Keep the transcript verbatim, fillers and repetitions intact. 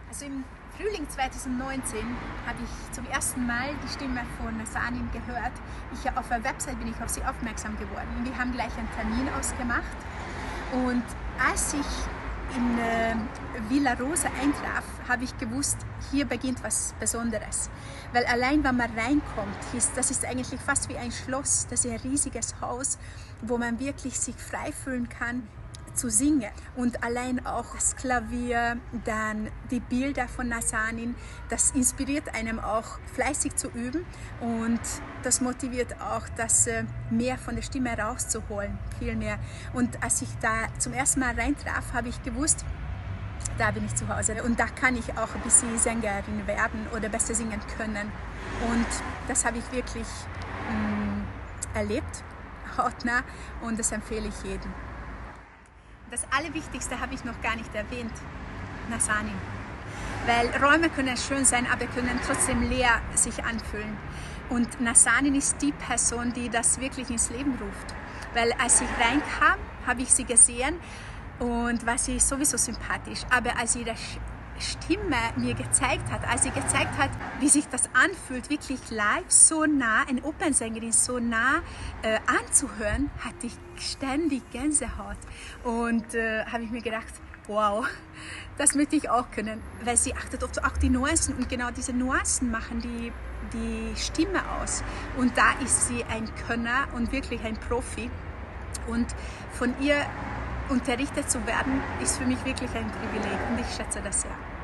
Also im Frühling zweitausendneunzehn habe ich zum ersten Mal die Stimme von Nazanin gehört. Ich, auf der Website bin ich auf sie aufmerksam geworden. Wir haben gleich einen Termin ausgemacht. Und als ich in äh, Villa Rosa eintraf, habe ich gewusst, hier beginnt was Besonderes. Weil allein, wenn man reinkommt, ist, das ist eigentlich fast wie ein Schloss, das ist ein riesiges Haus, wo man wirklich sich frei fühlen kann zu singen. Und allein auch das Klavier, dann die Bilder von Nazanin, das inspiriert einem auch fleißig zu üben und das motiviert auch, das mehr von der Stimme rauszuholen, viel mehr. Und als ich da zum ersten Mal reintraf, habe ich gewusst, da bin ich zu Hause und da kann ich auch ein bisschen Sängerin werden oder besser singen können. Und das habe ich wirklich mh, erlebt, hautnah, und das empfehle ich jedem. Das Allerwichtigste habe ich noch gar nicht erwähnt, Nazanin. Weil Räume können schön sein, aber können trotzdem leer sich anfühlen. Und Nazanin ist die Person, die das wirklich ins Leben ruft. Weil als ich reinkam, habe ich sie gesehen und war sie sowieso sympathisch. Aber als ihre Stimme mir gezeigt hat, als sie gezeigt hat, wie sich das anfühlt, wirklich live so nah, eine Opernsängerin so nah äh, anzuhören, hatte ich ständig Gänsehaut. Und äh, habe ich mir gedacht, wow, das möchte ich auch können, weil sie achtet auf auch die Nuancen und genau diese Nuancen machen die, die Stimme aus. Und da ist sie ein Könner und wirklich ein Profi. Und von ihr unterrichtet zu werden, ist für mich wirklich ein Privileg und ich schätze das sehr.